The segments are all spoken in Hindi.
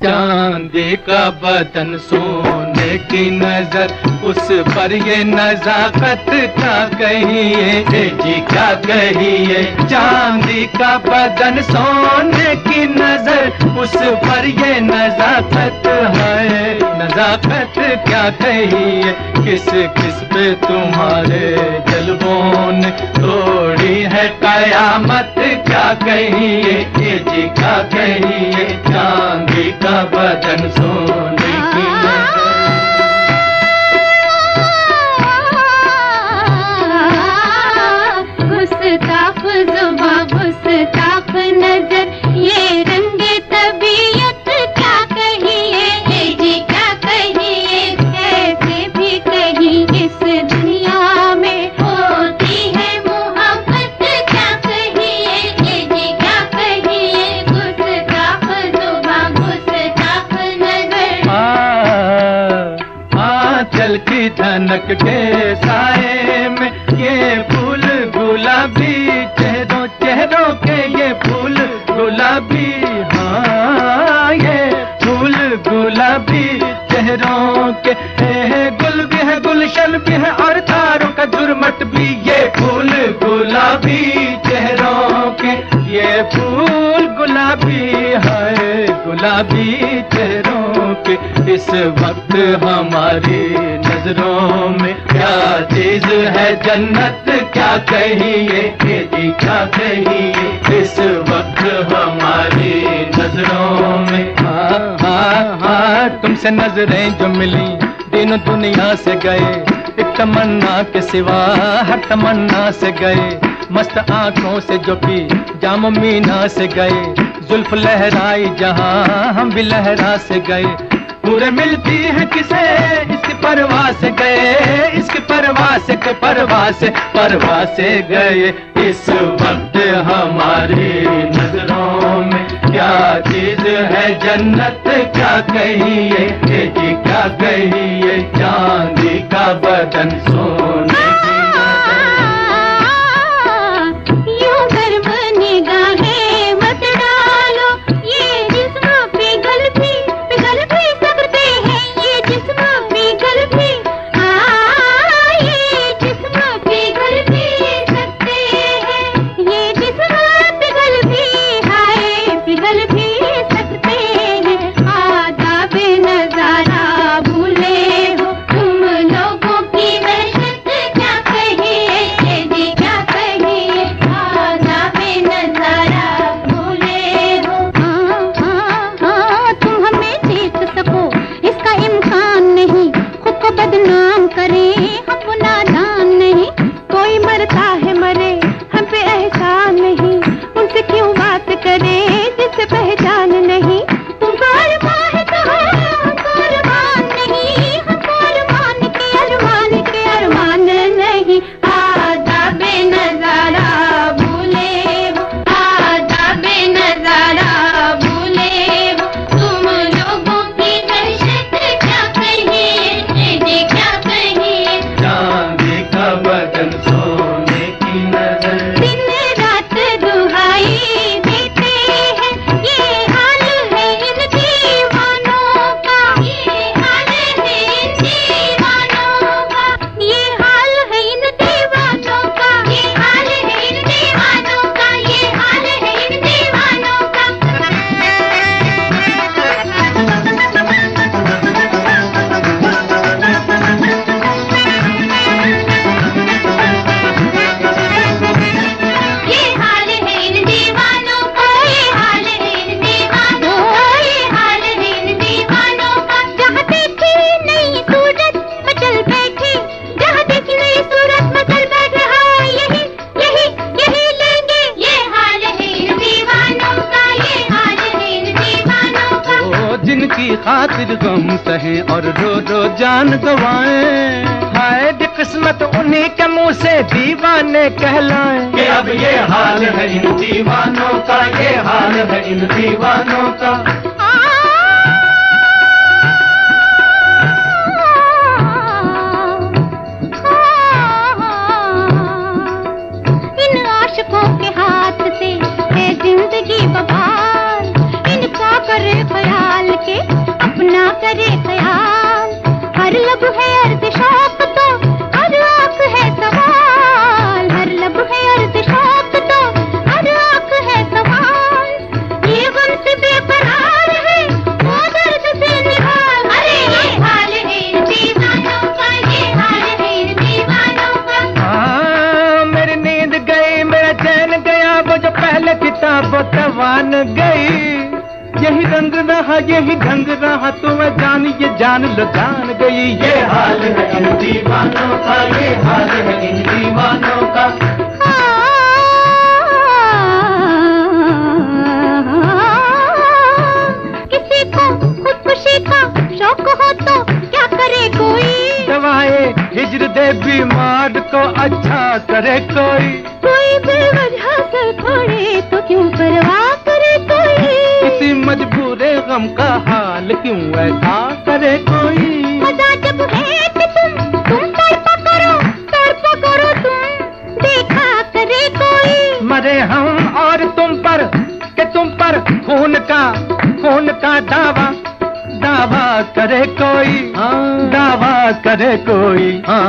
चांदी का बदन सोने की नजर, उस पर ये नजाकत क्या कहिए जी क्या कहिए। चांदी का बदन सोने की नजर, उस पर ये नजाकत है, नजाकत क्या कहिए। किस किस पे तुम्हारे जलवों ने तोड़ी है कयामत क्या कहिए जी क्या कहिए। चांदी का बदन सोने की नजर, गुस्ताख जुबां गुस्ताख नजर, ये रंगे तबीयत क्या कहिए जी क्या कहिए। कैसे भी कहीं इस दुनिया में होती है मोहब्बत क्या कहिए जी क्या कहिए। गुस्ताख जुबां गुस्ताख नजर, आंचल की धनक के साए में ये फूल गुलाबी, चेहरों चेहरों के ये फूल गुलाबी, हाँ ये फूल गुलाबी चेहरों के। गुल भी है गुलशन भी है और तारों का झुरमट भी, ये फूल गुलाबी चेहरों के, ये फूल गुलाबी है गुलाबी चेहरों के। इस वक्त हमारी नजरों में क्या चीज है जन्नत क्या कहिए जी क्या कहिए। इस वक्त हमारी नजरों में हाँ हाँ हाँ तुमसे नजरें जो मिली तीनों दुनिया से गए, एक तमन्ना के सिवा हर तमन्ना से गए। मस्त आंखों से जो पी जाम मीना से गए, जुल्फ लहराई जहां हम भी लहरा से गए। पूरे मिलती है किसे इसकी परवाह से गए, इसकी परवाह से परवाह से गए। इस वक्त हमारी नजरों में क्या चीज है जन्नत क्या कहिए जी क्या कहिए। चांदी का बदन सोने की यूं गर्म निगाहें मत डालो, ये जिस्म पिघल भी सकते हैं, ये जिस्म पिघल भी, ये जिस्म पिघल भी सकते हैं, ये जिस्म पिघल भी, हाय पिघल भी सकते हैं। आदाब नजारा भूले हो तुम लोगों की वहशत क्या कहिए जी क्या कहिए। आदाब नजारा भूले हो, तुम हमें जीत सको इसका इम्कान नहीं, खुद को बदनाम करें हम नादान नहीं। कोई मरता है मरे हम पे एहसान नहीं, उनसे क्यों बात करें जिससे पहचान नहीं। तुमको अरमान है तो हमको अरमान नहीं, हमको अरमान के अरमान नहीं। आदाब नजारा भूले हो, आदाब नजारा भूले हो तुम लोगों की वहशत क्या कहिए जी क्या कहिए। चांदी का बदन सोने की नजर, दिन रात दुहाई देते हैं, ये हाल है इन दीवानों का, ये हाल है इन दीवानों का, ये हाल है इन दीवानों का, ये हाल है इन दीवानों का, ये हाल है इन दीवानों का। ये हाल है इन दीवानों का, ये हाल है इन दीवानों का, ये हाल है इन दीवानों का। जहाँ देखी नई सूरत मचल बैठी, जहाँ देखी नई सूरत मचल बैठ रहा, यही यही यही लेंगे। ये हाल है इन दीवानों का, ये हाल है इन दीवानों का। ओ जिनकी खातिर गम सहे और रो रो जान गवाएं, हाय दी किस्मत उन्हीं के मुंह से दीवाने कहलाएं। कि अब ये हाल है इन दीवानों का, ये हाल है इन दीवानों का। इन आशिकों के हाथ से है जिंदगी बवाल, इनका करे ख्याल के गई। यही रंग रहा यही ढंग रहा तो मैं जान ये जान लो जान गई। ये हाल है इन दीवानों का, ये हाल है इन दीवानों का। किसी को खुदकुशी का शौक हो तो क्या करे कोई, दवाए हिज्र दे बीमार को अच्छा करे कोई। कोई बेवजह सर फोड़े तो क्यों परवाह करे कोई, किसी मजबूरे गम का हाल क्यों ऐसा करे कोई। मजा जब है कि तुम तड़पा करो तुम, देखा करे कोई। मरे हम और तुम पर कि तुम पर खून का दावा करे कोई, दावा करे कोई।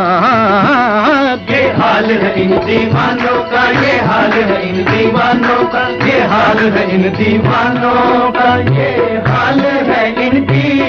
ये हाल है इन दीवानों का, ये हाल है इन दीवानों का, ये हाल है इन दीवानों का, ये हाल है इन दीवानों